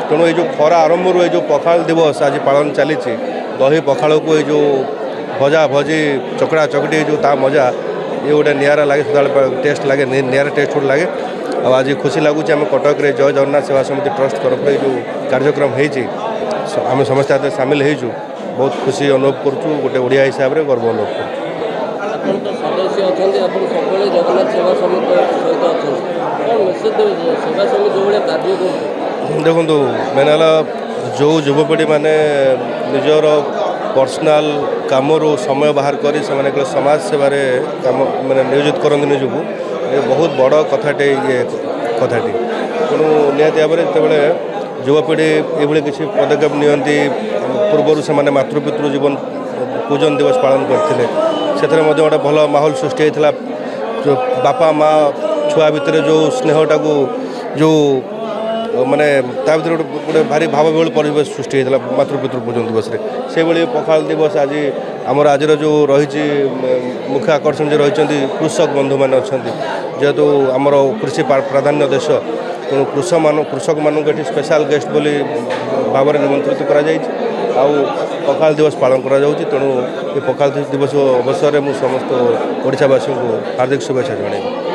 तेणु ये जो खरा आरंभ ये जो पखाल दिवस आज पालन चली दही पखाड़ को ये जो भजा भजी चकड़ा चकटी जो ता मजा ये गोटे निरा लगे सदा टेस्ट लगे निरा टेस्ट गोटे लगे आज खुशी लगुच आम कटक जय जगन्नाथ सेवा समिति ट्रस्ट तरफ जो कार्यक्रम होम समस्त सामिल हो बहुत खुशी अनुभव करुँ गोटे ओडिया हिसाब से गर्व अनुभव कर देखो मैंने जो युवपीढ़ी मैंने निजर पर्सनाल कम समय बाहर कर समाज सेवार कम मैंने नियोजित करते निजक ये बहुत बड़ कथाटे ये कथाटी तेणु निहती भाव में जो युवपीढ़ी ये किसी पदक्षेप नियंती पूर्वर से मातृपितृ जीवन पूजन दिवस पालन करते से गोटे भल माहौल सृष्टि होता जो बापा माँ छुआ भितर जो स्नेहटा को जो माने ता भर गोटे भारी भावविहल परिवेश सृष्टि होता मातृपितृ पूजन दिवस से भाई पखाल दिवस आज आमर आज जो रही मुख्य आकर्षण जो रही कृषक बंधु मैंने अच्छा जेहेतु आमर कृषि प्राधान्य देश तेणु कृषक मानक ये स्पेशल गेस्ट बोली भाव में निमंत्रित कर पखाल दिवस पालन करा तेणु ये पखाल दिवस अवसर में समस्त ओडिशावासी को हार्दिक शुभेच्छा जन।